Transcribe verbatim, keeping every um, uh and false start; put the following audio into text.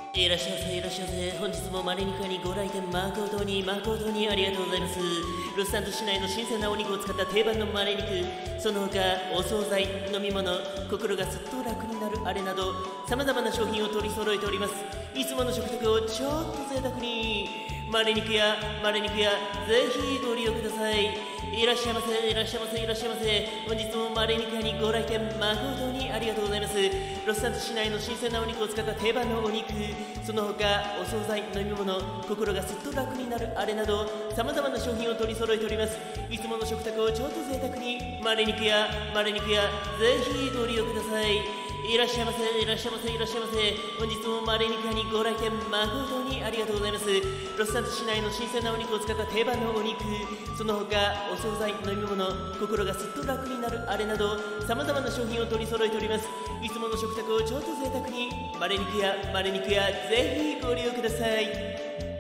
いらっしゃいませ、いらっしゃいませ。本日もマレニカにご来店誠に誠にありがとうございます。ロスサント市内の新鮮なお肉を使った定番のマレ肉、その他お惣菜、飲み物、心がすっと楽になるあれなど様々な商品を取り揃えております。いつもの食卓をちょっと贅沢に、マレ肉やマレ肉やぜひご利用ください。いらっしゃいませ、いらっしゃいませ、いらっしゃいませ。本日もマレニカにご来店誠にありがとうございます。ロスサント市内の新鮮なお肉を使った定番のお肉、その他お惣菜、飲み物、心がすっと楽になるあれなど様々な商品を取り揃えております。いつもの食卓をちょっと贅沢に、マレ肉やマレ肉やぜひご利用ください。いらっしゃいませ、いらっしゃいませ、いらっしゃいませ。本日もマレニカにご来店誠にありがとうございます。ロスサント市内の新鮮なお肉を使った定番のお肉、その他お惣菜、飲み物、心がすっと楽になるあれなど様々な商品を取り揃えております。いつもの食卓をちょっと贅沢に、マレ肉やマレ肉やぜひご利用ください。